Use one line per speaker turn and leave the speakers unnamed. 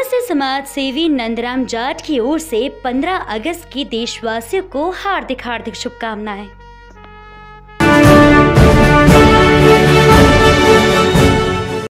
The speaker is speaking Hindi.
से समाज सेवी नंदराम जाट की ओर से 15 अगस्त की देशवासियों को हार्दिक शुभकामनाएं।